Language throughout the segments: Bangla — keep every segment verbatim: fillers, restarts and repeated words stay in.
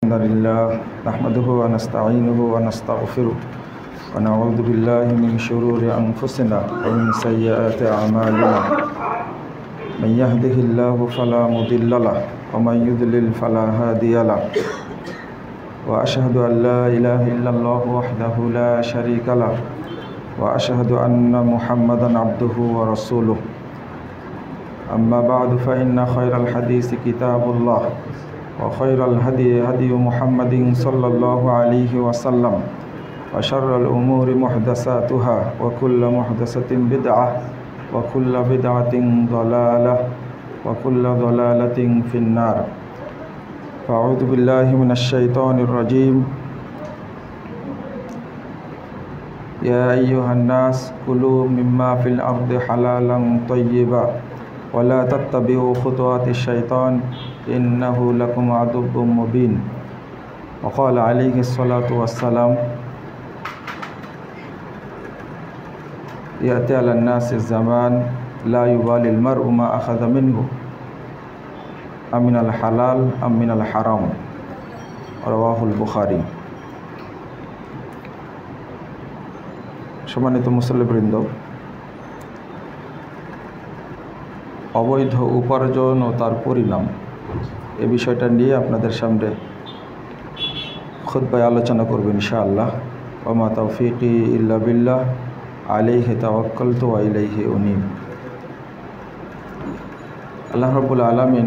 الحمد لله نحمده ونستعينه ونستغفره ونعوذ بالله من شرور أنفسنا ومن سيئات أعمالنا من يهده الله فلا مضل له ومن يضلل فلا هادي له وأشهد أن لا إله إلا الله وحده لا شريك له وأشهد أن محمدا عبده ورسوله أما بعد فإن خير الحديث كتاب الله وخير الهدي هدي محمد صلى الله عليه وسلم وشر الأمور محدثاتها وكل محدثة بدعة وكل بدعة ضلالة وكل ضلالة في النار. فأعوذ بالله من الشيطان الرجيم. يا أيها الناس كلوا مما في الأرض حلالا طيبا ولا تتبعوا خطوات الشيطان إنه لكم عدو مبين. وقال عليه الصلاة والسلام يأتي على الناس الزمان لا يبالي المرء ما أخذ منه أمن الحلال أم من الحرام رواه البخاري. সম্মানিত মুসল্লিবৃন্দ, অবৈধ উপার্জন ও তার পরিণাম এ বিষয়টা নিয়ে আপনাদের সামনে খুতবায় আলোচনা করব ইনশাআল্লাহ। ওয়া মা তাওফীকি ইল্লা বিল্লাহ আলাইহি তাওয়াক্কালতু ওয়া ইলাইহি উনীব। আল্লাহ রাব্বুল আলামিন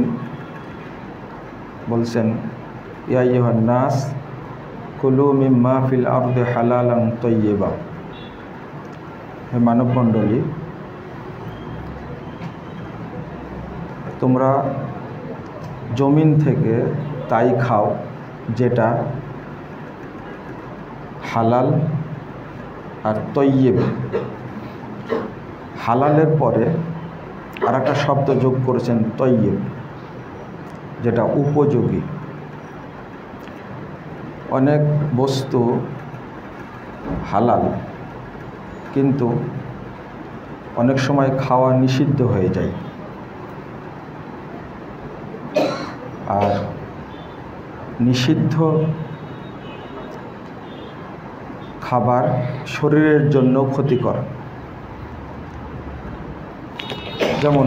বলছেন, ইয়া আইয়ুহান নাস কুলু মিম্মা ফিল আরদি হালালান তাইয়্যিবা। হে মানব মণ্ডলী, তোমরা জমিন থেকে তাই খাও যেটা হালাল আর তৈয়ব। হালালের পরে আর একটা শব্দ যোগ করেছেন তৈয়ব, যেটা উপযোগী। অনেক বস্তু হালাল কিন্তু অনেক সময় খাওয়া নিষিদ্ধ হয়ে যায়, আর নিষিদ্ধ খাবার শরীরের জন্য ক্ষতিকর। যেমন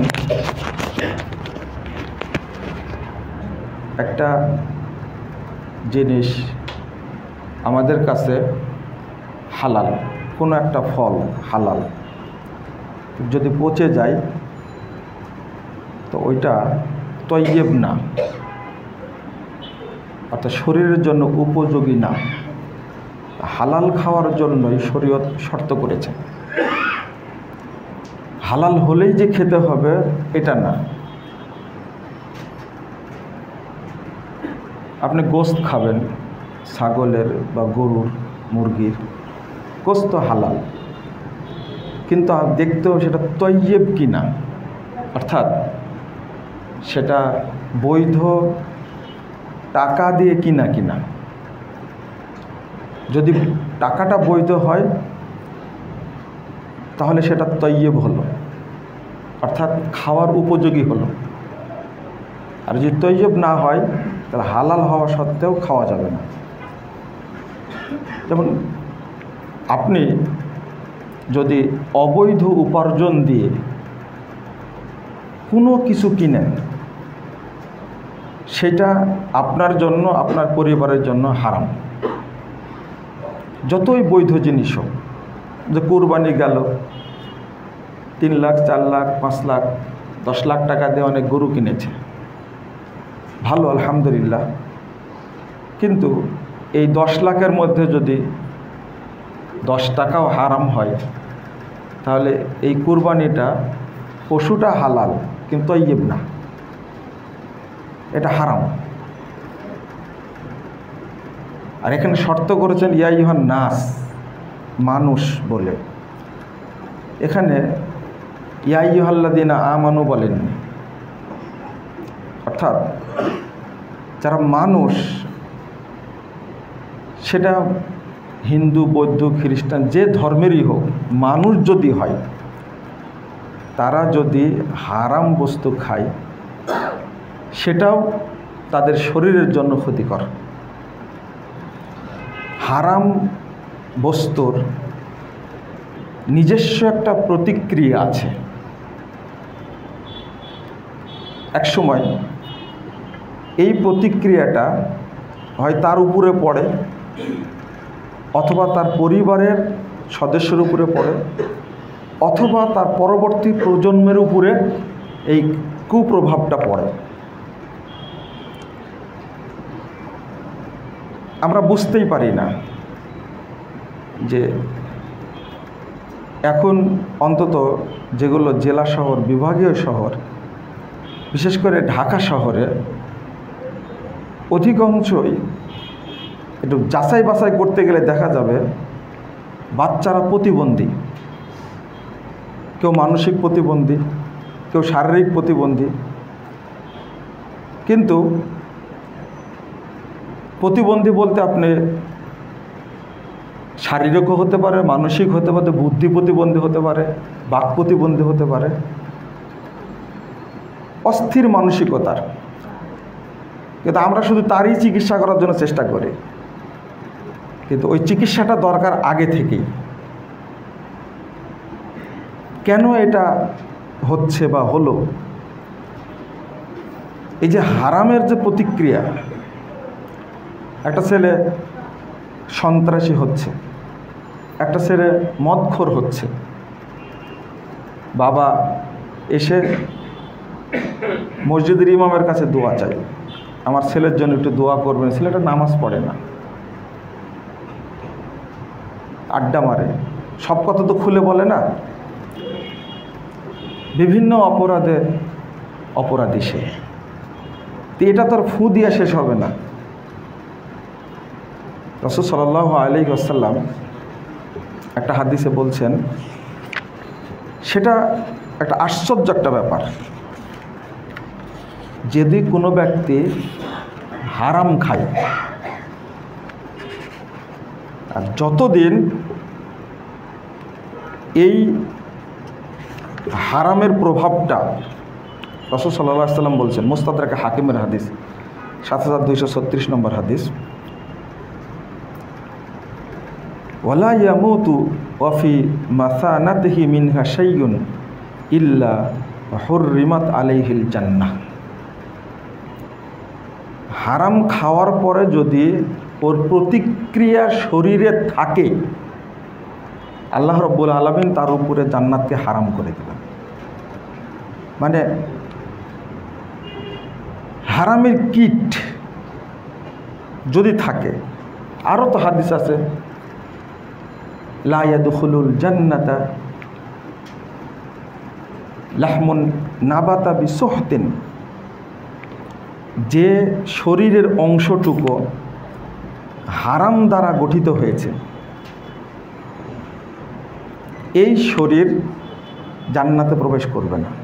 একটা জিনিস আমাদের কাছে হালাল, কোনো একটা ফল হালাল, যদি পচে যায় তো ওইটা তৈয়ব না, অর্থাৎ শরীরের জন্য উপযোগী না। হালাল খাওয়ার জন্যই শরীয়ত শর্ত করেছে। হালাল হলেই যে খেতে হবে এটা না। আপনি গোশত খাবেন, ছাগলের বা গরুর, মুরগির গোশত হালাল, কিন্তু দেখতেও সেটা তৈয়ব কিনা, অর্থাৎ সেটা বৈধ টাকা দিয়ে কিনা কিনা। যদি টাকাটা বৈধ হয় তাহলে সেটা তৈয়ব হলো, অর্থাৎ খাওয়ার উপযোগী হলো। আর যদি তৈয়ব না হয় তাহলে হালাল হওয়া সত্ত্বেও খাওয়া যাবে না। যেমন আপনি যদি অবৈধ উপার্জন দিয়ে কোনো কিছু কিনেন, সেটা আপনার জন্য, আপনার পরিবারের জন্য হারাম। যতই বৈধ জিনিস হোক, যে কুরবানি গেল, তিন লাখ চার লাখ পাঁচ লাখ দশ লাখ টাকা দিয়ে অনেক গরু কিনেছে, ভালো আলহামদুলিল্লাহ, কিন্তু এই দশ লাখের মধ্যে যদি দশ টাকাও হারাম হয় তাহলে এই কুরবানিটা, পশুটা হালাল কিন্তু তৈয়ব না, এটা হারাম। আর এখানে শর্ত করেছেন ইয়া আইয়ুহান নাস, মানুষ বলে। এখানে ইয়া আইয়ুহাল্লাযীনা আমানু বলেননি, অর্থাৎ যারা মানুষ, সেটা হিন্দু, বৌদ্ধ, খ্রিস্টান, যে ধর্মেরই হোক, মানুষ যদি হয়, তারা যদি হারাম বস্তু খায় সেটাও তাদের শরীরের জন্য ক্ষতিকর। হারাম বস্তুর নিজস্ব একটা প্রতিক্রিয়া আছে। এক সময় এই প্রতিক্রিয়াটা হয় তার উপরে পড়ে, অথবা তার পরিবারের সদস্যের উপরে পড়ে, অথবা তার পরবর্তী প্রজন্মের উপরে এই কুপ্রভাবটা পড়ে। আমরা বুঝতেই পারি না যে এখন অন্তত যেগুলো জেলা শহর, বিভাগীয় শহর, বিশেষ করে ঢাকা শহরে অধিকাংশই একটু যাচাই বাছাই করতে গেলে দেখা যাবে বাচ্চারা প্রতিবন্ধী। কেউ মানসিক প্রতিবন্ধী, কেউ শারীরিক প্রতিবন্ধী। কিন্তু প্রতিবন্ধী বলতে আপনি শারীরিকও হতে পারে, মানসিক হতে পারে, বুদ্ধি প্রতিবন্ধী হতে পারে, বাক প্রতিবন্ধী হতে পারে, অস্থির মানসিকতার। কিন্তু আমরা শুধু তারই চিকিৎসা করার জন্য চেষ্টা করি, কিন্তু ওই চিকিৎসাটা দরকার আগে থেকেই। কেন এটা হচ্ছে বা হলো? এই যে হারামের যে প্রতিক্রিয়া, একটা ছেলে সন্ত্রাসী হচ্ছে, একটা ছেলে মদখোর হচ্ছে, বাবা এসে মসজিদের ইমামের কাছে দোয়া চাই, আমার ছেলের জন্য একটু দোয়া করবেন। ছেলেটা নামাজ পড়ে না, আড্ডা মারে, সব কথা তো খুলে বলে না, বিভিন্ন অপরাধে অপরাধী সে। তো এটা তোর ফু দিয়া শেষ হবে না। রাসূল সাল্লাল্লাহু আলাইহি ওয়াসাল্লাম একটা হাদিসে বলছেন, সেটা একটা আশ্চর্য একটা ব্যাপার। যদি কোনো ব্যক্তি হারাম খায়, আর যতদিন এই হারামের প্রভাবটা, রাসূল সাল্লাল্লাহু আলাইহি ওয়াসাল্লাম বলছেন, মুস্তাদরাক হাকিমের হাদিস, সাত হাজার দুইশো ছত্রিশ নম্বর হাদিস, ওয়ালা ইয়ামুতু ওয়া ফি মাসানাতিহি মিনহা শাইউন ইল্লা হুররিমাত আলাইহিল জান্নাহ। হারাম খাওয়ার পরে যদি ওর প্রতিক্রিয়া শরীরে থাকে, আল্লাহ রাব্বুল আলামিন তার উপরে জান্নাতকে হারাম করে দিলেন। মানে হারামের কীট যদি থাকে, আরও তো হাদিস আছে, লা ইয়াদখুলুল জান্নাতা লাহমুন নাবাতা বিসুহতিন, যে শরীরের অংশটুকু হারাম দ্বারা গঠিত হয়েছে, এই শরীর জান্নাতে প্রবেশ করবে না।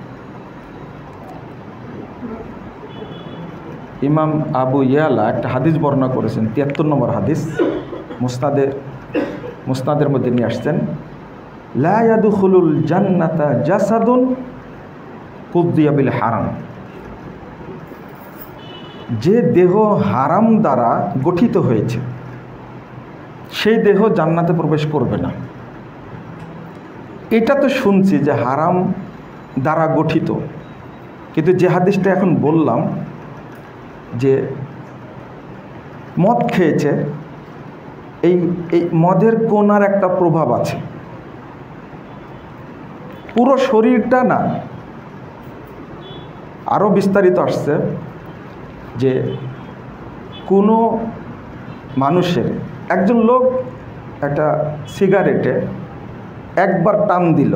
ইমাম আবু ইয়ালা একটা হাদিস বর্ণনা করেছেন, তিয়াত্তর নম্বর হাদিস, মুসনাদে মুসনাদের মধ্যে নিয়ে আসছেন, লা ইয়াদখুলুল জান্নাতা জাসাদুন কুদ্দিয়া বিল হারাম, যে দেহ হারাম দ্বারা গঠিত হয়েছে সেই দেহ জান্নাতে প্রবেশ করবে না। এটা তো শুনছি যে হারাম দ্বারা গঠিত, কিন্তু যে হাদিসটা এখন বললাম যে মদ খেয়েছে, এই এই মদের কোনার একটা প্রভাব আছে, পুরো শরীরটা না। আরও বিস্তারিত আসছে যে কোনো মানুষের, একজন লোক একটা সিগারেটে একবার টান দিল,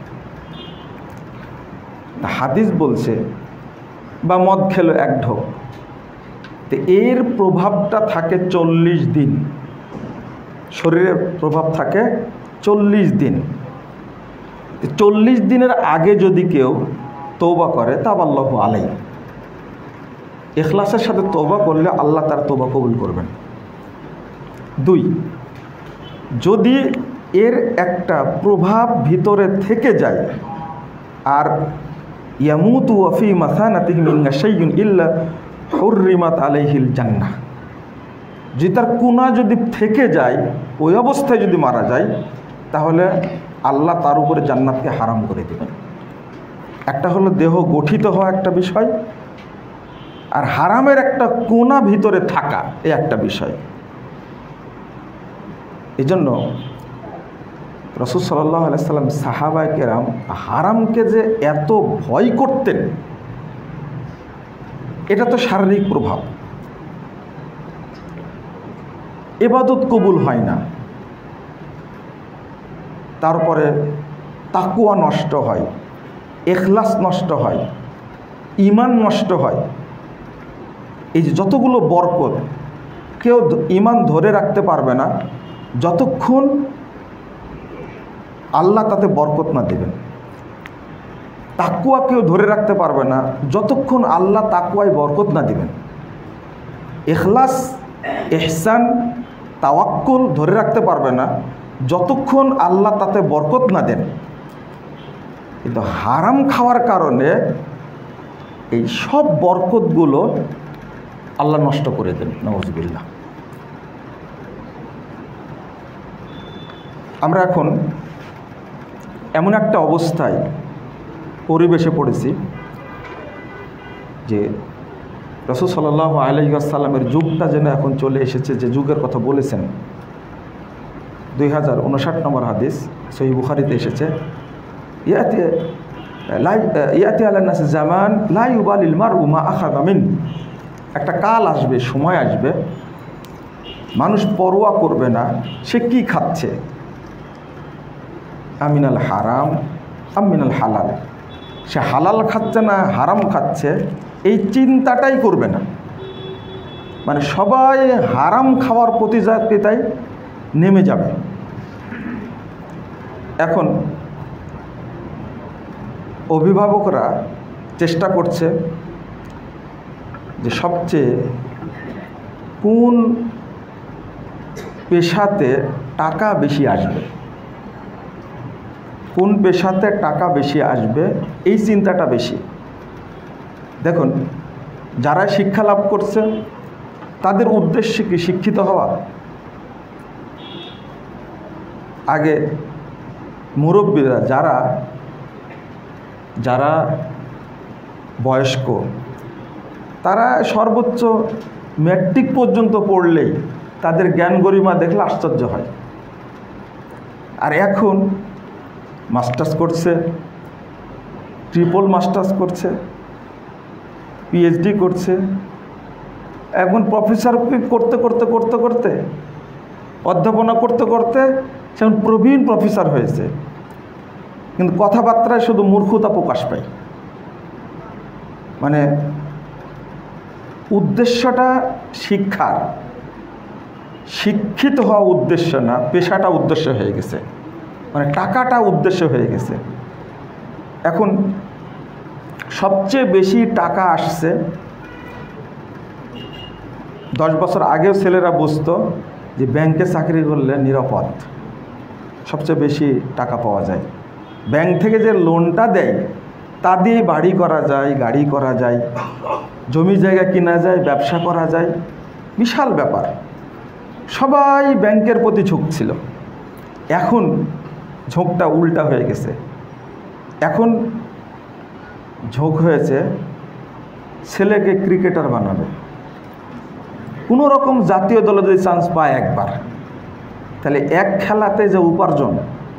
হাদিস বলছে, বা মদ খেলো এক ঢোক, তো এর প্রভাবটা থাকে চল্লিশ দিন, শরীরের প্রভাব থাকে চল্লিশ দিন। চল্লিশ দিনের আগে যদি কেউ তওবা করে, তাবাল্লাহু আলাইহি, ইখলাসের সাথে তওবা করলে আল্লাহ তার তওবা কবুল করবেন। দুই, যদি এর একটা প্রভাব ভিতরে থেকে যায়, আর ইয়ামুতু ওয়া ফি মাসানাতিহি মিন শাইইন ইল্লা হুররিমাত আলাইহিল জান্নাহ, যদি তার কুনা যদি থেকে যায়, ওই অবস্থায় যদি মারা যায়, তাহলে আল্লাহ তার উপরে জান্নাতকে হারাম করে দেবেন। একটা হলো দেহ গঠিত হওয়া একটা বিষয়, আর হারামের একটা কোনা ভিতরে থাকা এই একটা বিষয়। এই জন্য রাসূল সাল্লাল্লাহু আলাইহি সাল্লাম সাহাবায়ে কেরাম হারামকে যে এত ভয় করতেন, এটা তো শারীরিক প্রভাব। ইবাদত কবুল হয় না, তারপরে তাকওয়া নষ্ট হয়, ইখলাস নষ্ট হয়, ঈমান নষ্ট হয়। এই যে যতগুলো বরকত, কেউ ঈমান ধরে রাখতে পারবে না যতক্ষণ আল্লাহ তাতে বরকত না দেবেন। তাকওয়া কেউ ধরে রাখতে পারবে না যতক্ষণ আল্লাহ তাকওয়ায় বরকত না দিবেন। ইখলাস, ইহসান, তাওয়াক্কুল ধরে রাখতে পারবে না যতক্ষণ আল্লাহ তাতে বরকত না দেন। কিন্তু হারাম খাওয়ার কারণে এই সব বরকতগুলো আল্লাহ নষ্ট করে দেন, নাউযুবিল্লাহ। আমরা এখন এমন একটা অবস্থায় পরিবেশে পড়েছি যে রাসূল সাল্লাল্লাহু আলাইহি ওয়াসাল্লামের যুগটা যেন এখন চলে এসেছে, যে যুগের কথা বলেছেন। দুই হাজার উনষাট নম্বর হাদিস সহিহ বুখারীতে এসেছে, ইয়াতি লা ইয়াতি আলান নাস জামান লা ইউবালিল মারউ মা আখাযা মিন। একটা কাল আসবে, সময় আসবে, মানুষ পরোয়া করবে না সে কি খাচ্ছে, আমিনাল হারাম আমিনাল হালাল, সে হালাল খাচ্ছে না হারাম খাচ্ছে এই চিন্তাটাই করবে না। মানে সবাই হারাম খাওয়ার প্রতিযোগিতায় নেমে যাবে। এখন অভিভাবকরা চেষ্টা করছে যে সবচেয়ে কোন পেশাতে টাকা বেশি আসবে, কোন পেশাতে টাকা বেশি আসবে এই চিন্তাটা বেশি। দেখুন, যারা শিক্ষা লাভ করছে তাদের উদ্দেশ্য কি? শিক্ষিত হওয়া। আগে মুরব্বীরা যারা যারা বয়স্ক, তারা সর্বোচ্চ ম্যাট্রিক পর্যন্ত পড়লেই তাদের জ্ঞান গরিমা দেখলে আশ্চর্য হয়। আর এখন মাস্টার্স করছে, ট্রিপল মাস্টার্স করছে, পিএইচডি করছে, এখন প্রফেসর করতে করতে করতে করতে অধ্যাপনা করতে করতে সেমন প্রবীণ প্রফেসর হয়েছে, কিন্তু কথাবার্তায় শুধু মূর্খতা প্রকাশ পায়। মানে উদ্দেশ্যটা শিক্ষার, শিক্ষিত হওয়া উদ্দেশ্য না, পেশাটা উদ্দেশ্য হয়ে গেছে, মানে টাকাটা উদ্দেশ্য হয়ে গেছে। এখন সবচেয়ে বেশি টাকা আসছে, দশ বছর আগেও ছেলেরা বুঝতো যে ব্যাংকে চাকরি করলে নিরাপদ, সবচেয়ে বেশি টাকা পাওয়া যায়। ব্যাংক থেকে যে লোনটা দেয় তা দিয়ে বাড়ি করা যায়, গাড়ি করা যায়, জমি জায়গা কিনা যায়, ব্যবসা করা যায়, বিশাল ব্যাপার। সবাই ব্যাংকের প্রতি ঝুঁকছিল। এখন ঝোঁকটা উল্টা হয়ে গেছে। এখন ঝোঁক হয়েছে ছেলেকে ক্রিকেটার বানাবে। কোনো রকম জাতীয় দলে যদি চান্স পায় একবার, তাহলে এক খেলাতে যে উপার্জন।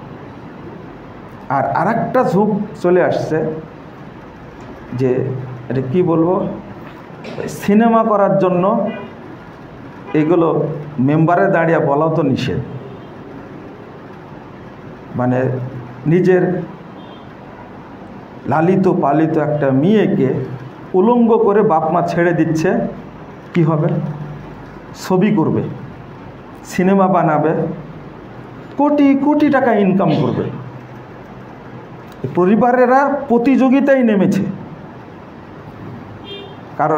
আর আরেকটা ঝোঁক চলে আসছে যে এটা কি বলবো, সিনেমা করার জন্য এগুলো মেম্বারে দাঁড়িয়ে বলাও তো নিষেধ। মানে নিজের লালিত পালিত একটা মেয়েকে উলঙ্গ করে বাপ মা ছেড়ে দিচ্ছে, কি হবে? ছবি করবে, সিনেমা বানাবে, কোটি কোটি টাকা ইনকাম করবে। পরিবারেরা প্রতিযোগিতায় নেমেছে, কারণ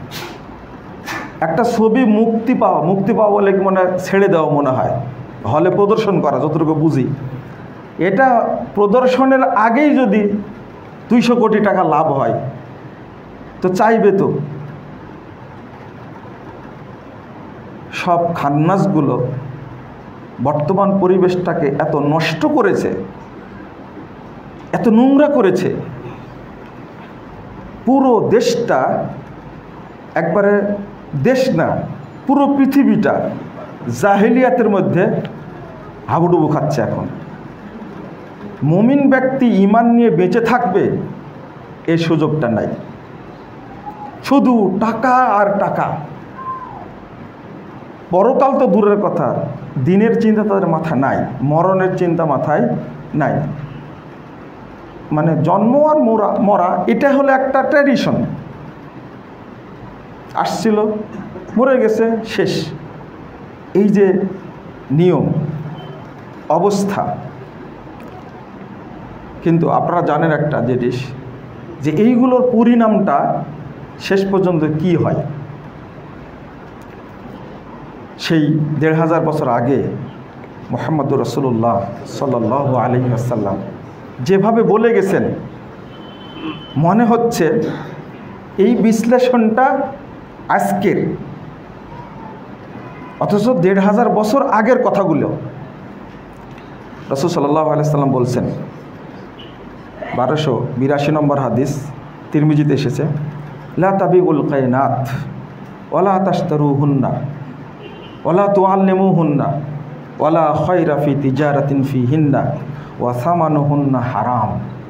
একটা ছবি মুক্তি পাওয়া মুক্তি পাওয়া বলে কি মনে ছেড়ে দেওয়া মনে হয়, হলে প্রদর্শন করা, যতটুকু বুঝি। এটা প্রদর্শনের আগেই যদি দুইশো কোটি টাকা লাভ হয় তো চাইবে তো। সব খান্নাসগুলো বর্তমান পরিবেশটাকে এত নষ্ট করেছে, এত নোংরা করেছে, পুরো দেশটা, একবারে দেশ না পুরো পৃথিবীটা জাহেলিয়াতের মধ্যে হাবুডুবু খাচ্ছে। এখন মুমিন ব্যক্তি ঈমান নিয়ে বেঁচে থাকবে এই সুযোগটা নাই, শুধু টাকা আর টাকা। পরকাল তো দূরের কথা, দিনের চিন্তা তাদের মাথা নাই, মরণের চিন্তা মাথায় নাই। মানে জন্ম আর মরা মরা এটা হলো একটা ট্র্যাডিশন, আসছিল মরে গেছে শেষ। এই যে নিয়ম অবস্থা, কিন্তু আপনারা জানেন একটা জিনিস, যে এইগুলোর পরিণামটা শেষ পর্যন্ত কি হয়। সেই দেড় হাজার বছর আগে মুহাম্মদুর রাসূলুল্লাহ সাল্লাল্লাহু আলাইহি ওয়াসাল্লাম যেভাবে বলে গেছেন, মনে হচ্ছে এই বিশ্লেষণটা আজকের, অথচ দেড় হাজার বছর আগের কথাগুলো। রাসূল সাল্লাল্লাহু আলাইহি ওয়াসাল্লাম বলছেন, বারোশো বিরাশি নম্বর হাদিস তিরমিজিতে এসেছে, লা তাবিউল কায়নাত ওয়ালা তাশতারুহুন্না ওয়ালা তুআল্লিমুহুন্না ওয়ালা খায়রা ফি তিজারাতিন ফিহিন্না ওয়া সামানুহুন্না হারাম।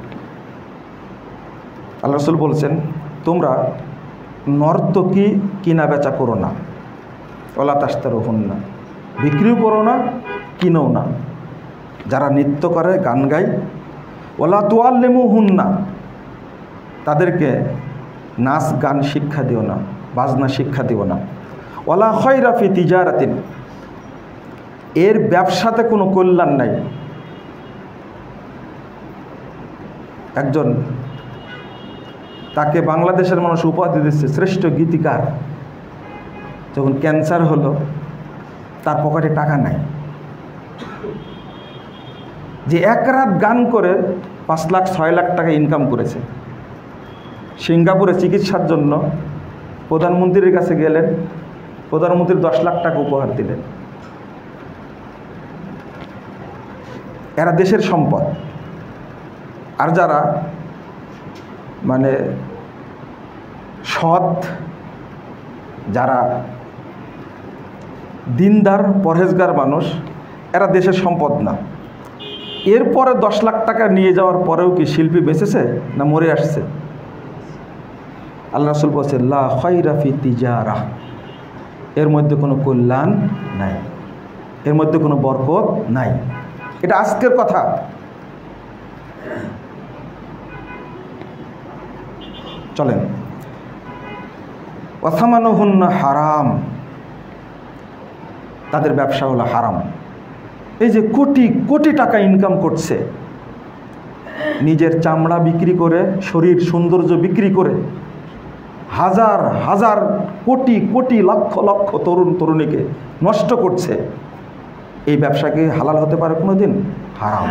আল্লাহ রাসূল বলছেন, তোমরা নর্তকী কিনা বেচা করো না, ওয়ালা তাশতারুহুন্না, বিক্রিও করো না, কিনো না। যারা নৃত্য করে, গান গায়, ওয়ালা তুআল্লিমুহুন্না, তাদেরকে নাচ গান শিক্ষা দিও না, বাজনা শিক্ষা দিও না। ওয়ালা খায়রা ফি তিজারাতিন, এর ব্যবসাতে কোনো কল্যাণ নাই। একজন, তাকে বাংলাদেশের মানুষ উপাধি দিচ্ছে শ্রেষ্ঠ গীতিকার, যখন ক্যান্সার হলো তার পকেটে টাকা নাই, যে এক রাত গান করে পাঁচ লাখ ছয় লাখ টাকা ইনকাম করেছে। সিঙ্গাপুরে চিকিৎসার জন্য প্রধানমন্ত্রীর কাছে গেলেন, প্রধানমন্ত্রী দশ লাখ টাকা উপহার দিলেন। এরা দেশের সম্পদ। আর যারা মানে সৎ, যারা দিনদার পরহেজগার মানুষ, এরা দেশের সম্পদ না। এরপরে দশ লাখ টাকা নিয়ে যাওয়ার পরেও কি শিল্পী বেঁচেছে না মরে আসছে? আল্লাহ রাসূল বলছেন, লা খায়রা ফি তিজারা, এর মধ্যে কোনো কল্যাণ নাই, এর মধ্যে কোনো বরকত নাই। এটা আজকের কথা। চলেন, ওয়া সামানুহুন্না হারাম, তাদের ব্যবসা হলো হারাম। এই যে কোটি কোটি টাকা ইনকাম করছে, নিজের চামড়া বিক্রি করে, শরীর সৌন্দর্য বিক্রি করে, হাজার হাজার কোটি কোটি লক্ষ লক্ষ তরুণ তরুণীকে নষ্ট করছে। এই ব্যবসাকে হালাল হতে পারে কোনো দিন? হারাম।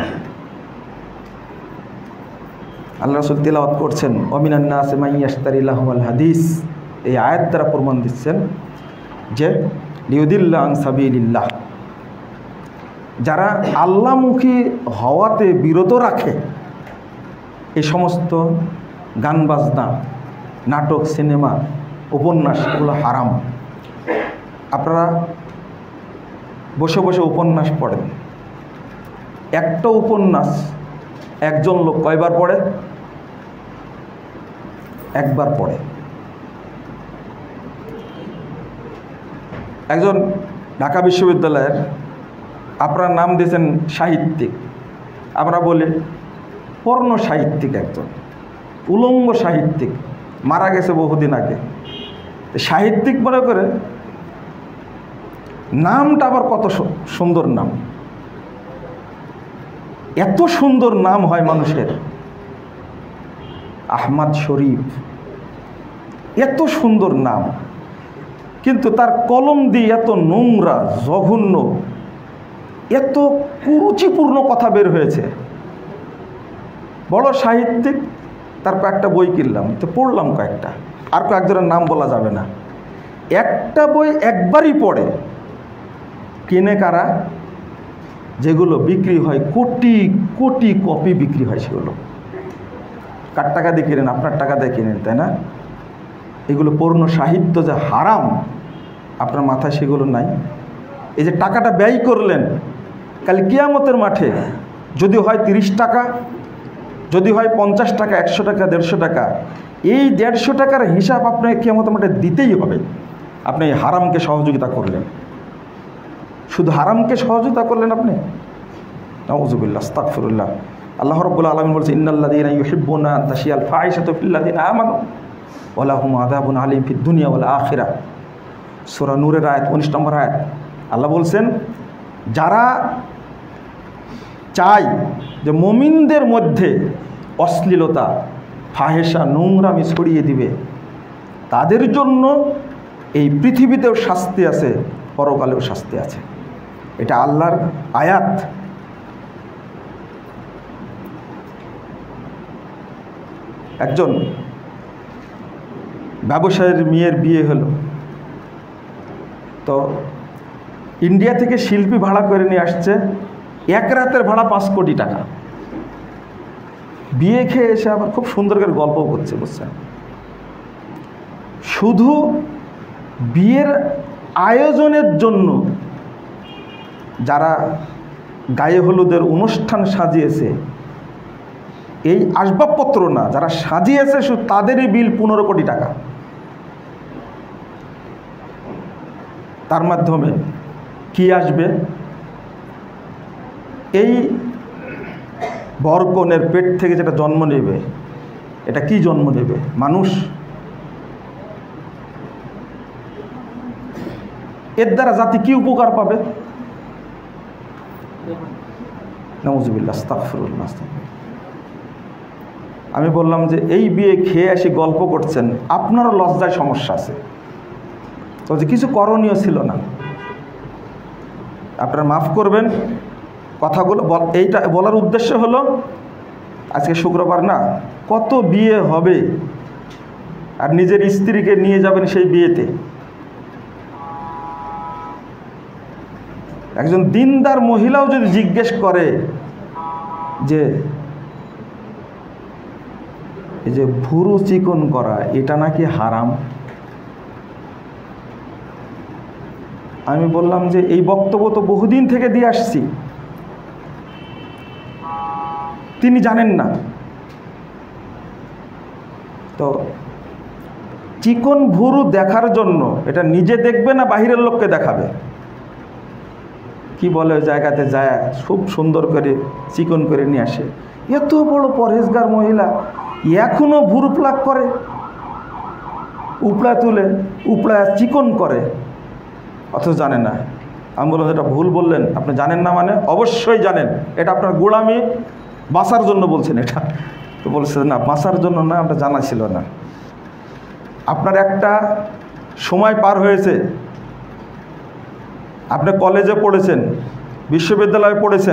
আল্লাহ রাসূল তিলাওয়াত করছেন, ওয়ামিনান নাসি মান ইয়াশতারি লাহওয়াল হাদিস, এই আয়াত দ্বারা প্রমাণ দিচ্ছেন যে লিউদিল্লা আন সাবিলিল্লাহ, যারা আল্লাহমুখী হওয়াতে বিরত রাখে, এই সমস্ত গান বাজনা, নাটক, সিনেমা, উপন্যাস, এগুলো হারাম। আপনারা বসে বসে উপন্যাস পড়েন, একটা উপন্যাস একজন লোক কয়বার পড়ে? একবার পড়ে। একজন ঢাকা বিশ্ববিদ্যালয়ের, আপনার নাম দিয়েছেন সাহিত্যিক, আমরা বলি পর্ণ সাহিত্যিক, একজন উলঙ্গ সাহিত্যিক, মারা গেছে বহুদিন আগে। সাহিত্যিক মনে করে, নামটা আবার কত সুন্দর নাম, এত সুন্দর নাম হয় মানুষের, আহমদ শরীফ, এত সুন্দর নাম, কিন্তু তার কলম দিয়ে এত নোংরা, জঘন্য, এত কুরুচিপূর্ণ কথা বের হয়েছে। বড় সাহিত্যিক, তার কয়েকটা বই কিনলাম, তো পড়লাম কয়েকটা, আর কয়েকজনের নাম বলা যাবে না। একটা বই একবারই পড়ে, কেনে কারা? যেগুলো বিক্রি হয় কোটি কোটি কপি বিক্রি হয়, সেগুলো কার টাকা দিয়ে কিনেন? আপনার টাকা দিয়ে কিনেন, তাই না? এগুলো পূর্ণ সাহিত্য যে হারাম, আপনার মাথায় সেগুলো নাই। এই যে টাকাটা ব্যয় করলেন, কাল কিয়ামতের মাঠে যদি হয় তিরিশ টাকা, যদি হয় পঞ্চাশ টাকা, একশো টাকা, দেড়শো টাকা, এই দেড়শো টাকার হিসাব আপনাকে কিয়ামতের মাঠে দিতেই হবে। আপনি এই হারামকে সহযোগিতা করলেন, শুধু হারামকে সহযোগিতা করলেন আপনি। নাউযুবিল্লাহ, আস্তাগফিরুল্লাহ। আল্লাহ রাব্বুল আলামিন বলেছেন, ইন্নাল্লাযীনা ইউহিব্বুনা আন তাশিয়াল ফাহিশাতু ফিল্লাযীনা আমানু ওয়া লাহুম আযাবুন আলীম ফিদ দুনিয়া ওয়াল আখিরাহ। সূরা নূরের আয়াত উনিশ নম্বর আয়াত। আল্লাহ বলছেন, যারা চায় যে মুমিনদের মধ্যে অশ্লীলতা, ফাহেসা, নোংরামি ছড়িয়ে দিবে, তাদের জন্য এই পৃথিবীতেও শাস্তি আছে, পরকালেও শাস্তি আছে। এটা আল্লাহর আয়াত। একজন ব্যবসায়ীর মেয়ের বিয়ে হলো, তো ইন্ডিয়া থেকে শিল্পী ভাড়া করে নিয়ে আসছে, এক রাতের ভাড়া পাঁচ কোটি টাকা। বিয়ে খেয়ে এসে আবার খুব সুন্দর করে গল্প করছে, বুঝছেন? শুধু বিয়ের আয়োজনের জন্য যারা গায়ে হলুদের অনুষ্ঠান সাজিয়েছে, এই আসবাবপত্র না, যারা সাজিয়েছে শুধু তাদেরই বিল পনেরো কোটি টাকা। তার মাধ্যমে কি আসবে? এই বরকনের পেট থেকে যেটা জন্ম নেবে, এটা কি জন্ম নেবে? মানুষ। এর দ্বারা জাতি কি উপকার পাবে? নাউযুবিল্লাহ, আস্তাগফিরুল্লাহ। আমি বললাম যে এই বিয়ে খেয়ে এসে গল্প করছেন, আপনারও লজ্জায় সমস্যা আছে, তো যে কিছু করণীয় ছিল না। আপনারা মাফ করবেন, কথাগুলো এইটা বলার উদ্দেশ্য হলো, আজকে শুক্রবার না, কত বিয়ে হবে আর নিজের স্ত্রীকে নিয়ে যাবেন সেই বিয়েতে। একজন দিনদার মহিলাও যদি জিজ্ঞেস করে যে এই যে ভুরু চিকন করা, এটা নাকি হারাম, আমি বললাম যে এই বক্তব্য তো বহুদিন থেকে দিয়ে আসছি, তিনি জানেন না। তো চিকন ভুরু দেখার জন্য এটা নিজে দেখবে না বাহিরের লোককে দেখাবে? কি বলে ওই জায়গাতে যায় খুব সুন্দর করে চিকন করে নিয়ে আসে। এত বড় পরহেজগার মহিলা এখনো ভুরু প্লাক করে, উপড়া তুলে উপড়া চিকন করে, অথচ জানে না। আমি বললাম এটা ভুল বললেন, আপনি জানেন না মানে? অবশ্যই জানেন, এটা আপনার গোলামি বাঁচার জন্য বলছেন এটা। তো বলছে না, বাঁচার জন্য না, আমরা জানা ছিল না। আপনার একটা সময় পার হয়েছে, আপনি কলেজে পড়েছেন, বিশ্ববিদ্যালয়ে পড়েছেন,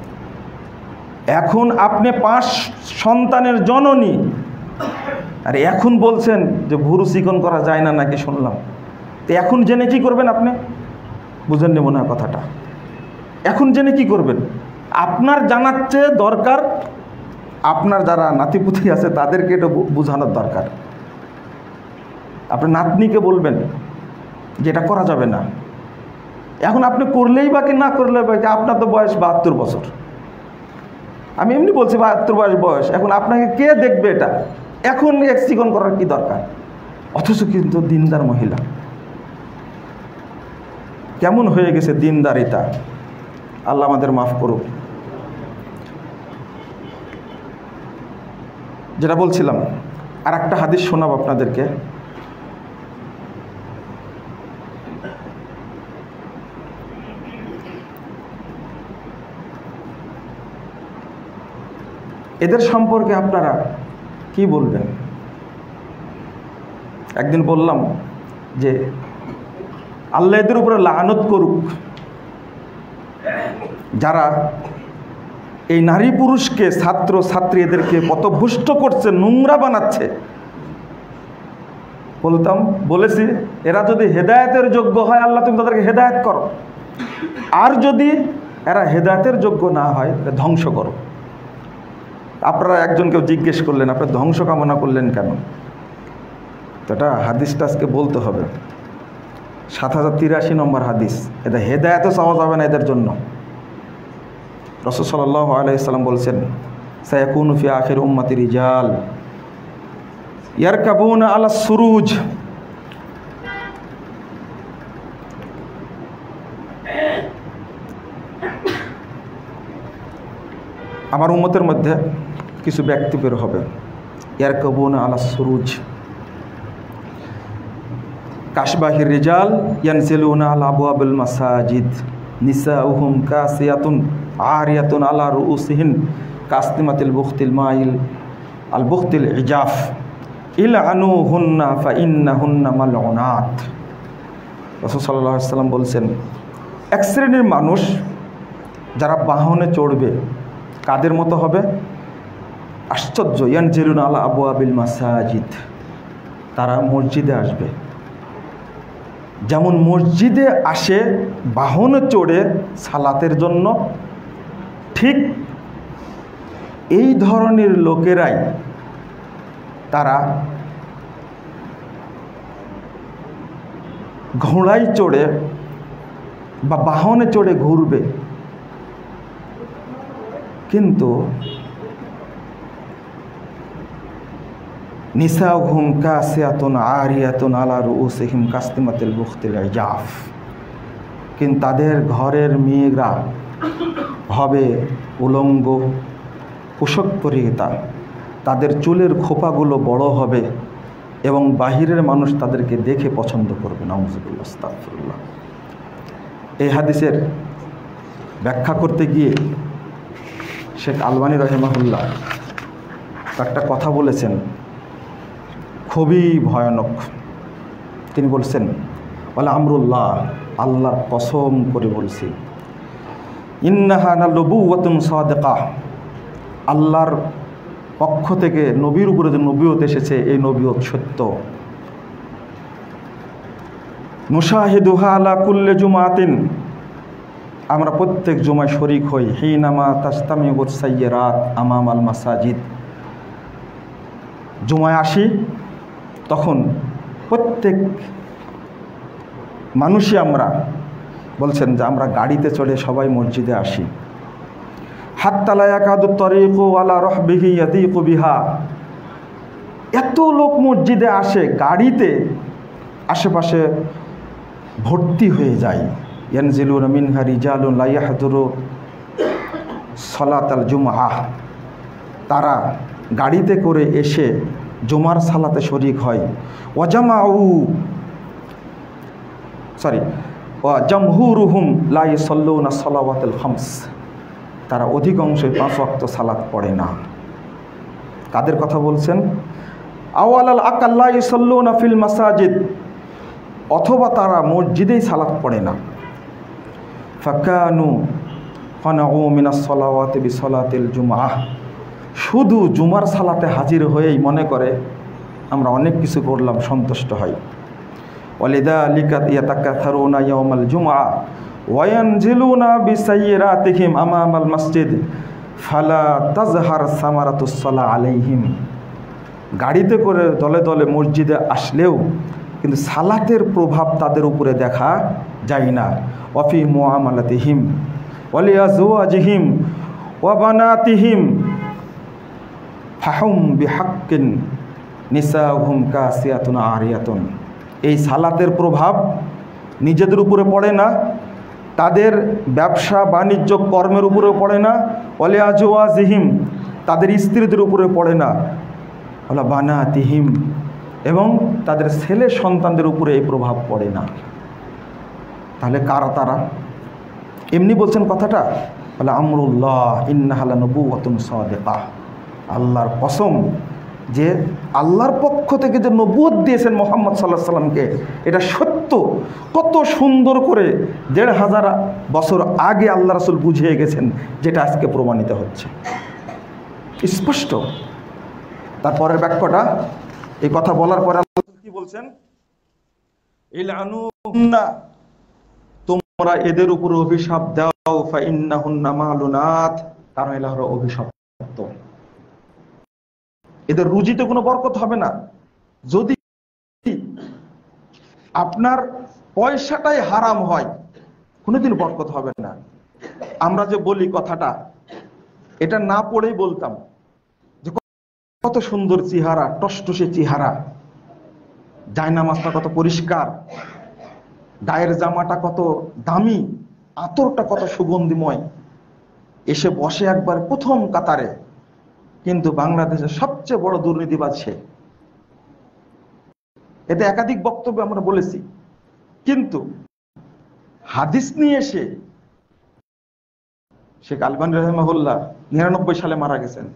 এখন আপনি পাঁচ সন্তানের জননী, আর এখন বলছেন যে ভুরু চিকন করা যায় না নাকি শুনলাম। তো এখন জেনে কি করবেন আপনি? বুঝেননি মনে হয় কথাটা। এখন জেনে কি করবেন? আপনার জানার চেয়ে দরকার আপনার যারা নাতিপুতি আছে তাদেরকে এটা বোঝানোর দরকার। আপনার নাতনিকে বলবেন যে এটা করা যাবে না। এখন আপনি করলেই বা কি না করলে বাকি, আপনার তো বয়স বাহাত্তর বছর, আমি এমনি বলছি বাহাত্তর বয়স বয়স, এখন আপনাকে কে দেখবে এটা? এখন এক চিকন করার কি দরকার? অথচ কিন্তু দিনদার মহিলা কেমন হয়ে গেছে দিনদারিতা। আল্লাহ আমাদের মাফ করুক। যেটা বলছিলাম, আর একটা হাদিস শোনাব আপনাদেরকে। এদের সম্পর্কে আপনারা কি বলবেন? একদিন বললাম যে আল্লাহ এদের উপরে লানত করুক, যারা এই নারী পুরুষকে, ছাত্র ছাত্রী এদেরকে পথভ্রষ্ট করছে, নোংরা বানাচ্ছে। বলতাম, বলেছি, এরা যদি হেদায়েতের যোগ্য হয়, আল্লাহ তুমি তাদেরকে হেদায়েত করো। আর যদি এরা হেদায়েতের যোগ্য না হয় ধ্বংস করো। আপনারা একজনকেও জিজ্ঞেস করলেন আপনি ধ্বংস কামনা করলেন কেন, তো এটা হাদিসটা আজকে বলতে হবে। সাত হাজার তিরাশি নম্বর হাদিস। এটা হেদায়েতও চাওয়া যাবে না এদের জন্য। রাসূল সাল্লাল্লাহু আলাইহি সাল্লাম বলছেন সায়াকুনু ফি আখির উম্মতি রিজাল ইয়ারকাবুনা আলা সুরুজ, আমার উম্মতের মধ্যে কিছু ব্যক্তি বের হবে ইয়ারকাবুনা আলা সুরুজ কাশবাহির রিজাল ইয়ানজিলুনা আলা আবওয়াবিল মাসাজিদ নিসাউহুম কাসিয়াতুন আরিয়াতুন আলা রুউসিহিন কাসতিমাতিল বুখতিল মাইল আল বুখতিল ইজাফ ইলআনুহুন্না ফাইন্নাহুন্না মালউনাত। রাসূল সাল্লাল্লাহু আলাইহি সাল্লাম বলছেন এক শ্রেণীর মানুষ যারা বাহনে চড়বে কাদের মতো হবে? আশ্চর্য, ইয়ানজিলুনা আলা আবওয়াবিল মাসাজিদ, তারা মসজিদে আসবে। যেমন মসজিদে আসে বাহনে চড়ে সালাতের জন্য, ঠিক এই ধরনের লোকেরাই তারা ঘোড়ায় চড়ে বা বাহনে চড়ে ঘুরবে, কিন্তু নিসাউহুম কাসিয়াতুন আরিয়াতুন আলা রুউসিহিম কাসতিমাতিল বুখতিল ইজাফ, কিন্তু তাদের ঘরের মেয়েরা হবে উলঙ্গ পোশাক পরিহিতা, তাদের চুলের খোপাগুলো বড় হবে এবং বাহিরের মানুষ তাদেরকে দেখে পছন্দ করবে। নাউযুবিল্লাহ, আস্তাগফিরুল্লাহ। এই হাদিসের ব্যাখ্যা করতে গিয়ে শেখ আলবানী রাহিমাহুল্লাহ একটা কথা বলেছেন খুবই ভয়ানক। তিনি বলছেন ওয়ালা আমরুল্লাহ, আল্লাহর কসম করে বলছি, ইন্নাহা নবুওয়াতুন সাদিকা, আল্লাহর পক্ষ থেকে নবীর উপরে যে নবুয়ত এসেছে এই নবুয়ত সত্য। নুশাহিদুহা আলা কুল্লি জুমাতিন, আমরা প্রত্যেক জুমায় শরীক হই। হিনামা তাস্তামিউস সাইয়্যারাত আমামাল মাসাজিদ, জুমায় আসি তখন প্রত্যেক মানুষই আমরা বলছেন যে আমরা গাড়িতে চড়ে সবাই মসজিদে আসি। হাত্তা লা ইয়াকাদু তরিকু আলা রাহবিহি ইয়াদিকু বিহা, এত লোক মসজিদে আসে গাড়িতে আশেপাশে ভর্তি হয়ে যায়। ইয়ানজিলুনা মিনহা রিজালুন লা ইয়াহদুরু সালাতাল জুমআহ, তারা গাড়িতে করে এসে জুমার সালাতে শরীক হয়। ওয়াজামাউ সরি ওয়া জামহুরুহুম লা ইসাল্লুনা সালাওয়াতুল খামস, তারা অধিকাংশই পাঁচ ওয়াক্ত সালাত পড়ে না। কাদের কথা বলছেন? আওয়ালাল আকাল লা ইসাল্লুনা ফিল মাসাজিদ, অথবা তারা মসজিদেই সালাত পড়ে না। ফাকানু ফানাউ মিনাস সালাওয়াতি বিসালাতিল জুমআহ, শুধু জুমার সালাতে হাজির হয়েই মনে করে আমরা অনেক কিছু করলাম, সন্তুষ্ট হয়। ওয়ালিযালিকা ইয়াতাকাথারুনা ইয়াওমাল জুমআ ওয়া ইয়ানজিলুনা বিসাইয়্যারাতিহিম আমামাল মসজিদ ফালা তাজহার সামারাতুস সালাহ আলাইহিম, গাড়িতে করে দলে দলে মসজিদে আসলেও কিন্তু সালাতের প্রভাব তাদের উপরে দেখা যায় না। ওয়াফি মুআমালাতিহিম ওয়া লিআজওয়াজিহিম ওয়া বানাতিহিম ফাহুম বিহাক্কিন নিসাউহুম কাসিয়াতুন আরিয়াতুন, এই সালাতের প্রভাব নিজেদের উপরে পড়ে না, তাদের ব্যবসা বাণিজ্য কর্মের উপরে পড়ে না। ওয়া লিআজওয়াজিহিম, তাদের স্ত্রীদের উপরে পড়ে না। ওয়া বানাতিহিম, এবং তাদের ছেলে সন্তানদের উপরে এই প্রভাব পড়ে না। তাহলে কারা তারা? এমনি বলছেন কথাটা? বলে আমরুল্লাহ ইন্নাহা লানবুওয়াতুন সাদিকা, আল্লাহর কসম যে আল্লাহর পক্ষ থেকে যে নবুয়ত দিয়েছেন মুহাম্মদ সাল্লাল্লাহু আলাইহি সাল্লামকে, এটা সত্য। কত সুন্দর করে দেড় হাজার বছর আগে আল্লাহ রাসূল বুঝিয়ে গেছেন, যেটা আজকে প্রমাণিত হচ্ছে স্পষ্ট। তারপরের বাক্যটা, এই কথা বলার পরে আল্লাহ কি বলছেন? ইলআনুহুন্না, তোমরা এদের উপর অভিশাপ দাও ফাইন্নাহুন্না মালুনাত, কারণ এরা হলো অভিশপ্ত। এদের রুজিতে কোনো বরকত হবে না। যদি আপনার পয়সাটাই হারাম হয়, কোনোদিন বরকত হবে না। আমরা যে বলি কথাটা, এটা না পড়েই বলতাম যে কত সুন্দর চেহারা, টসটসে চেহারা, জায়নামাজটা কত পরিষ্কার, গায়ের জামাটা কত দামি, আতরটা কত সুগন্ধিময়, এসে বসে একবার প্রথম কাতারে। কিন্তু বাংলাদেশের সবচেয়ে বড় দুর্নীতিবাজ সে। এতে একাধিক বক্তব্য আমরা বলেছি। কিন্তু হাদিস নিয়ে এসে শেখ আলবানী রাহিমাহুল্লাহ নিরানব্বই সালে মারা গেছেন,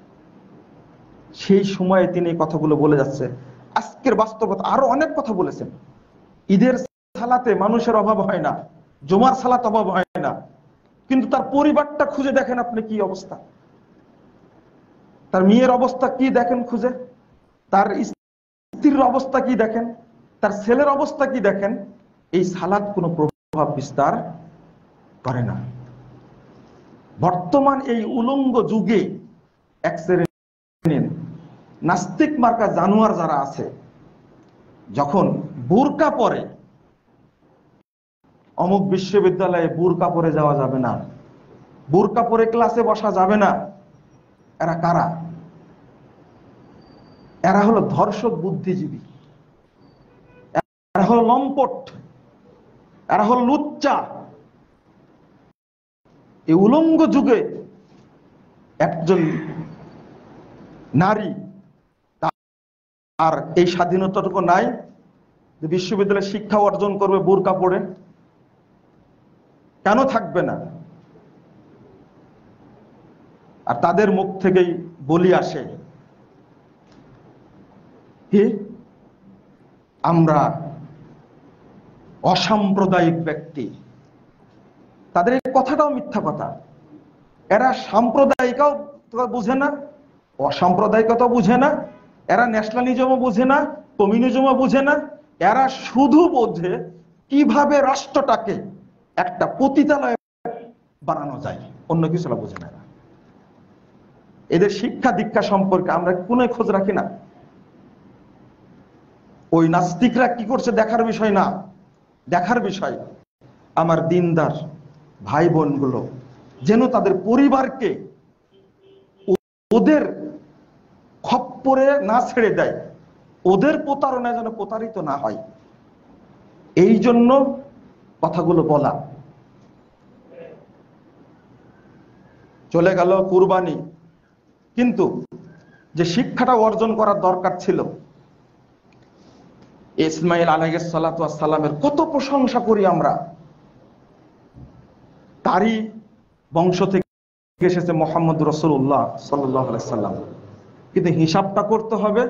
সেই সময়ে তিনি এই কথাগুলো বলে যাচ্ছে। আজকের বাস্তবতা আরো অনেক কথা বলেছেন। ঈদের সালাতে মানুষের অভাব হয় না, জুমার সালাত অভাব হয় না, কিন্তু তার পরিবারটা খুঁজে দেখেন আপনি কি অবস্থা, তার মেয়ের অবস্থা কি দেখেন খুঁজে, তার স্ত্রীর অবস্থা কি দেখেন, তার ছেলের অবস্থা কি দেখেন। এই সালাত কোনো প্রভাব বিস্তার করে না। বর্তমান এই উলঙ্গ যুগে এক শ্রেণীর নাস্তিক মার্কা জানোয়ার যারা আছে, যখন বুরকা পরে, অমুক বিশ্ববিদ্যালয়ে বুরকা পরে যাওয়া যাবে না, বুরকা পরে ক্লাসে বসা যাবে না, এরা কারা? এরা হলো ধর্ষক বুদ্ধিজীবী, এরা হলো লম্পট, এরা হলো লুচ্চা। এই উলঙ্গ যুগে একজন নারী আর এই স্বাধীনতাটুকু নাই যে বিশ্ববিদ্যালয়ে শিক্ষা অর্জন করবে বুরকা পরে? কেন থাকবে না? আর তাদের মুখ থেকেই বলি আসে, কি আমরা অসাম্প্রদায়িক ব্যক্তি। তাদের এই কথাটাও মিথ্যা কথা। এরা সাম্প্রদায়িকও বুঝে না, অসাম্প্রদায়িকতাও বুঝে না, এরা ন্যাশনালিজমও বুঝে না, কমিউনিজমও বুঝে না। এরা শুধু বোঝে কিভাবে রাষ্ট্রটাকে একটা পতিতালয় বানানো যায়, অন্য কিছু বোঝে না। এদের শিক্ষা দীক্ষা সম্পর্কে আমরা কোনো খোঁজ রাখি না। ওই নাস্তিকরা কি করছে দেখার বিষয় না, দেখার বিষয় আমার দিনদার ভাই বোনগুলো যেন তাদের পরিবারকে ওদের খপ্পরে না ছেড়ে দেয়, ওদের প্রতারণায় যেন প্রতারিত না হয়, এই জন্য কথাগুলো বলা। চলে গেল কুরবানি, কিন্তু যে শিক্ষাটা অর্জন করার দরকার ছিল, ইসমাইল আলাইহিস সালাতু ওয়াস সালামের কত প্রশংসা করি আমরা, তারই বংশ থেকে এসেছে মুহাম্মদ রাসূলুল্লাহ সাল্লাল্লাহু আলাইহি সাল্লাম। কিন্তু হিসাবটা করতে হবে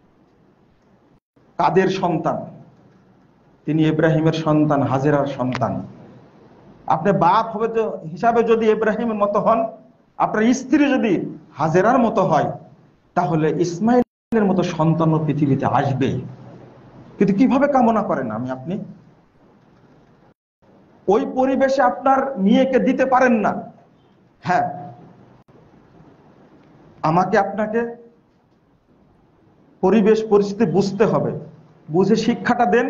কাদের সন্তান? তিনি ইব্রাহিমের সন্তান, হাজেরার সন্তান। আপনি বাপ হবে তো হিসাবে যদি ইব্রাহিমের মতো হন, আপনার স্ত্রী যদি হাজেরার মতো হয়, তাহলে ইসমাইলের মতো সন্তান পৃথিবীতে আসবে। কিন্তু কিভাবে কামনা করেন আমি আপনি? ওই পরিবেশে আপনার মেয়েকে দিতে পারেন না। হ্যাঁ, আমাকে আপনাকে পরিবেশ পরিস্থিতি বুঝতে হবে, বুঝে শিক্ষাটা দেন।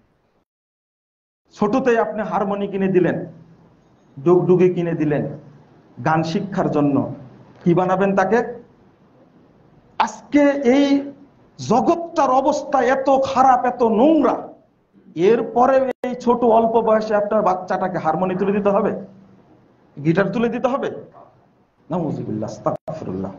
ছোটতেই আপনি হারমোনি কিনে দিলেন, ডুগডুগি কিনে দিলেন গান শিক্ষার জন্য, কি বানাবেন তাকে? আজকে এই জগৎটার অবস্থা এত খারাপ, এত নোংরা, এরপরে এই ছোট অল্প বয়সে আপনার বাচ্চাটাকে হারমোনি তুলে দিতে হবে, গিটার তুলে দিতে হবে? নাউযুবিল্লাহ, আস্তাগফিরুল্লাহ।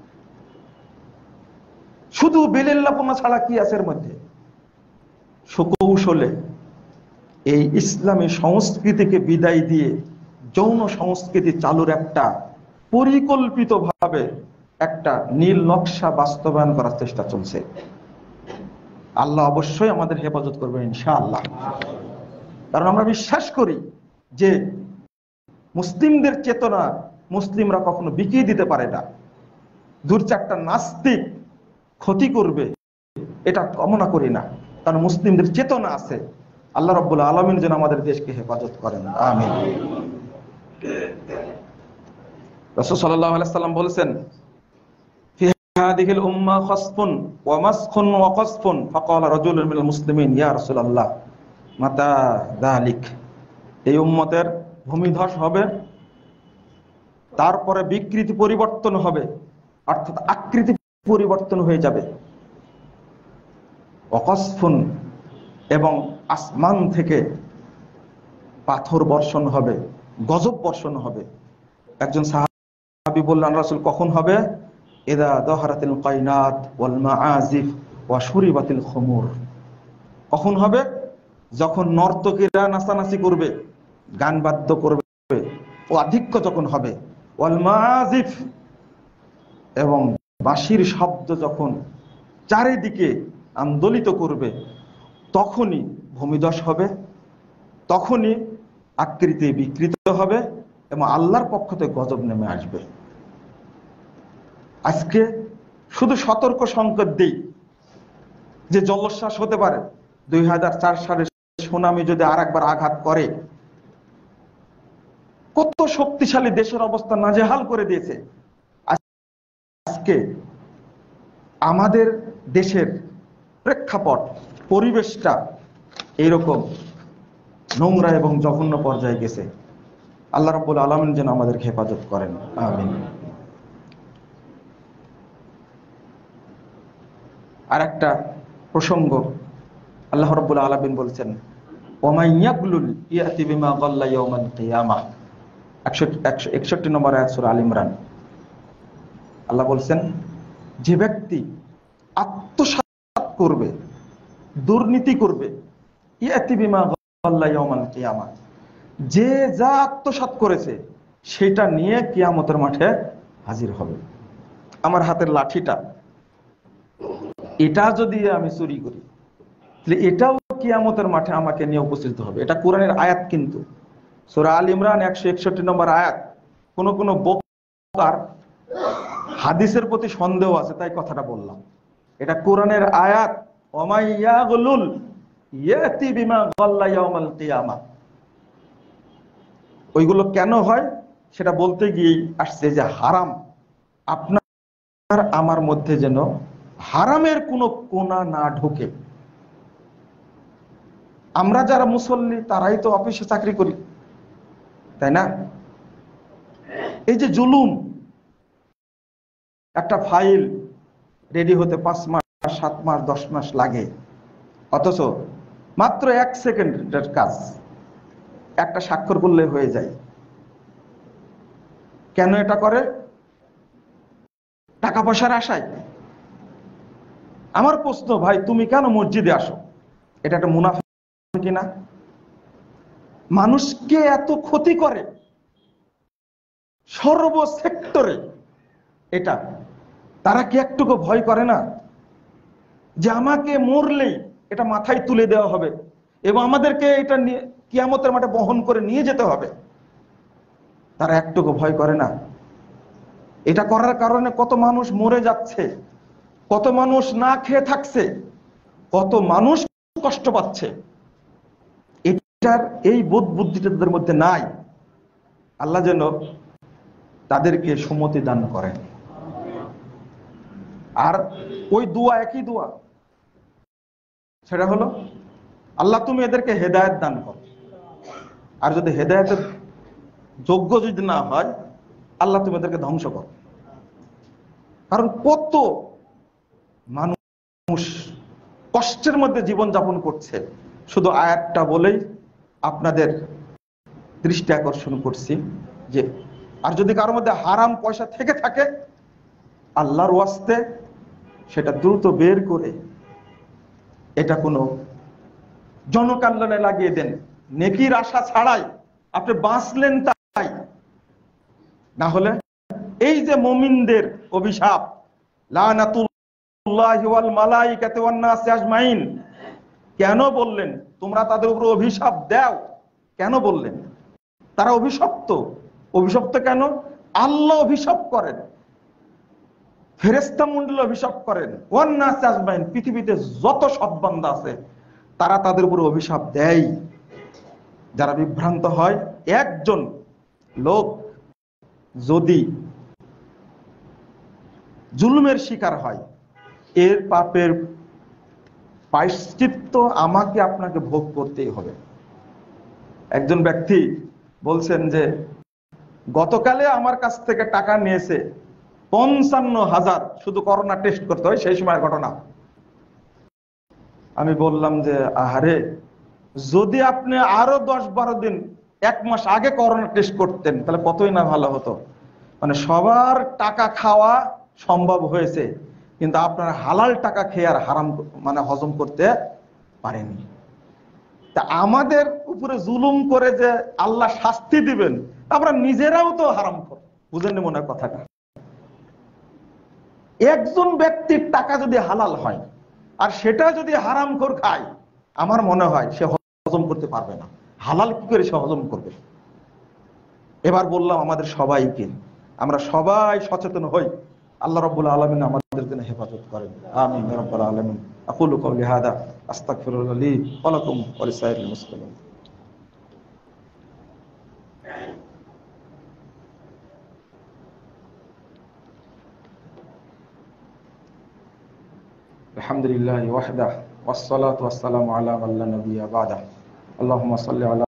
শুধু বিলিল্লাহপনা ছাড়া কি আছে এর মধ্যে? সুকৌশলে এই ইসলামী সংস্কৃতিকে বিদায় দিয়ে যৌন সংস্কৃতি চালুর একটা পরিকল্পিতভাবে একটা নীল নকশা বাস্তবায়ন করার চেষ্টা চলছে। আল্লাহ অবশ্যই আমাদের হেফাজত করবেন ইনশাআল্লাহ। কারণ আমরা বিশ্বাস করি যে মুসলিমদের চেতনা মুসলিমরা কখনো বিকিয়ে দিতে পারে না। দূর চারটা নাস্তিক ক্ষতি করবে এটা কামনা করি না, কারণ মুসলিমদের চেতনা আছে, আল্লাহ রাব্বুল আলামিন যেন আমাদের দেশকে হেফাজত করেন, আমিন। রাসূল সাল্লাল্লাহু আলাইহি সাল্লাম বলেছেন, ফি হাদিহিল উম্মাহ খাসফুন ওয়া মাসখুন ওয়া কাসফুন ফাকালা রাজুলুন মিনাল মুসলিমিন ইয়া রাসূলুল্লাহ মাতা যালিক। এই উম্মতের ভূমিধস হবে, তারপরে বিকৃতি পরিবর্তন হবে, অর্থাৎ আকৃতি পরিবর্তন হয়ে যাবে। ওয়াকাসফুন, এবং আসমান থেকে পাথর বর্ষণ হবে, গজব বর্ষণ হবে। একজন সাহাবী বললেন, রাসূল কখন হবে? ইযা যাহারাতিল কায়নাত ওয়াল মাআজিফ ওয়া শুরিবাতিল খুমুর। কখন হবে? যখন নর্তকীরা নাচানাচি করবে, গান বাদ্য করবে, ও আধিক্য যখন হবে, ওয়াল মাআজিফ, এবং বাঁশির শব্দ যখন চারিদিকে আন্দোলিত করবে, তখনই ভূমিধস হবে, তখনই আকৃতি বিকৃত হবে এবং আল্লাহর পক্ষ থেকে গজব নেমে আসবে। আজকে শুধু সতর্ক সংকেত দিই যে জলোচ্ছ্বাস হতে পারে। দুই হাজার চার সালের সুনামি যদি আর একবার আঘাত করে, কত শক্তিশালী দেশের অবস্থা নাজেহাল করে দিয়েছে। আজকে আমাদের দেশের প্রেক্ষাপট, পরিবেশটা এইরকম নোংরা এবং জঘন্য পর্যায়ে গেছে। আল্লাহ রাব্বুল আলামিন যেন আমাদেরকে হেফাজত করেন, আমিন। আর একটা প্রসঙ্গ, আল্লাহ রাব্বুল আলামিন বলছেন, ওয়া ইয়াগলুল ইয়াতি বিমা গাল্লা ইয়াউমাল কিয়ামাহ। একষট্টি নম্বর আয়াত সূরা আল ইমরান। আল্লাহ বলছেন, যে ব্যক্তি আত্মসাৎ করবে, দুর্নীতি করবে, ইয়াতি বিমা গাল্লা ইয়াউমাল কিয়ামাহ, যে যা আত্মসাৎ করেছে সেটা নিয়ে কিয়ামতের মাঠে হাজির হবে। আমার হাতের লাঠিটা, এটা যদি আমি চুরি করি, তাহলে এটাও কিয়ামতের মাঠে আমাকে নিয়ে উপস্থিত হবে। এটা কোরআনের আয়াত, কিন্তু সূরা আল ইমরান একশো একষট্টি নম্বর আয়াত। কোন কোন বক্তার হাদিসের প্রতি সন্দেহ আছে, তাই কথাটা বললাম। এটা কোরআনের আয়াত, ওয়া ইয়াগলুল ইয়াতি বিমা গাল্লা ইয়াউমাল কিয়ামাহ। ওইগুলো কেন হয় সেটা বলতে গিয়ে আসছে যে হারাম, আপনার আমার মধ্যে যেন হারামের কোনো কোনা না ঢোকে। আমরা যারা মুসল্লি তারাই তো অফিসে চাকরি করি, তাই না? এই যে জুলুম, একটা ফাইল রেডি হতে পাঁচ মাস, সাত মাস, দশ মাস লাগে, অথচ মাত্র এক সেকেন্ডের কাজ, একটা স্বাক্ষর করলে হয়ে যায়। কেন এটা করে? টাকা পয়সার আশায়। আমার প্রশ্ন, ভাই তুমি কেন মসজিদে আসো? এটা একটা মুনাফিকি না? মানুষকে এত ক্ষতি করে সর্ব সেক্টরে, এটা তারা কি একটুকু ভয় করে না যে আমাকে মরলেই এটা মাথায় তুলে দেওয়া হবে এবং আমাদেরকে এটা কিয়ামতের মাঠে বহন করে নিয়ে যেতে হবে? তারা একটুকু ভয় করে না? এটা করার কারণে কত মানুষ মরে যাচ্ছে, কত মানুষ না খেয়ে থাকছে, কত মানুষ কষ্ট পাচ্ছে। এটার এই বোধ বুদ্ধিটা তাদের মধ্যে নাই। আল্লাহ যেন তাদেরকে সুমতি দান করেন। আর ওই দোয়া একই দোয়া, সেটা হলো, আল্লাহ তুমি এদেরকে হেদায়েত দান করো। আর যদি হেদায়েতের যোগ্য যদি না হয়, আল্লাহ তুমি এদেরকে ধ্বংস করো। কারণ কত মানুষ কষ্টের মধ্যে জীবন যাপন করছে। শুধু আয়াতটা বলেই আপনাদের দৃষ্টি আকর্ষণ করছি যে, আর যদি কারোর মধ্যে হারাম পয়সা থেকে থাকে, আল্লাহর ওয়াস্তে সেটা দ্রুত বের করে এটা কোনো জনকল্যাণে লাগিয়ে দেন, নেকির আশা ছাড়াই। আপনি বাঁচলেন তাই, না হলে এই যে মুমিনদের অভিশাপ, লানাতুল্লাহি ওয়াল মালাইকাতি ওয়ান নাসি আজমাইন, কেন বললেন তোমরা তাদের উপর অভিশাপ দাও? কেন বললেন? তারা অভিশপ্ত। অভিশপ্ত কেন? আল্লাহ অভিশাপ করেন, ফেরেশতা মণ্ডলী অভিশাপ করেন, ওয়ান নাসি আজমাইন, পৃথিবীতে যত সৎ বান্দা আছে তারা তাদের উপর অভিশাপ দেয়। যারা বিভ্রান্ত হয়, একজন লোক যদি জুলুমের শিকার হয়, এর পাপের প্রায়শ্চিত্ত আমাকে আপনাকে ভোগ করতেই হবে। একজন ব্যক্তি বলছেন যে গতকালে আমার কাছ থেকে টাকা নিয়েছে পঞ্চান্ন হাজার, শুধু করোনা টেস্ট করতে হয়, সেই সময়ের ঘটনা। আমি বললাম যে আহারে, যদি আপনি আরো দশ বারো দিন এক মাস আগে করোনা টেস্ট করতেন তাহলে কতই না ভালো হতো। মানে সবার টাকা খাওয়া সম্ভব হয়েছে, কিন্তু আপনার হালাল টাকা খেয়ে আর হারাম মানে হজম করতে পারেনি। তা আমাদের উপরে জুলুম করে যে আল্লাহ শাস্তি দিবেন, আমরা নিজেরাও তো হারাম করি। বুঝেননি মনে হয় কথাটা? একজন ব্যক্তির টাকা যদি হালাল হয় আর সেটা যদি হারাম খোর খায়, আমার মনে হয় সে হজম করতে পারবে না। হালাল কি করে সে হজম করবে? এবার বললাম আমাদের সবাইকে, আমরা সবাই সচেতন হই। আল্লাহ রাব্বুল আলামিন আমাদের জন্য হেফাজত করেন। আমিন ইয়া রাব্বাল আলামিন। আকুলু কওলি হাদা আস্তাগফিরুল্লাহ লি ওয়া লাকুম ওয়া লিসাইরিল মুসলিমিন। আলহামদুলিল্লাহি ওয়াহদাহু ওয়াস সালাতু ওয়াস সালামু আলা মান লা নাবিয়্যা বা'দাহু। আল্লাহুম্মা সাল্লি আলা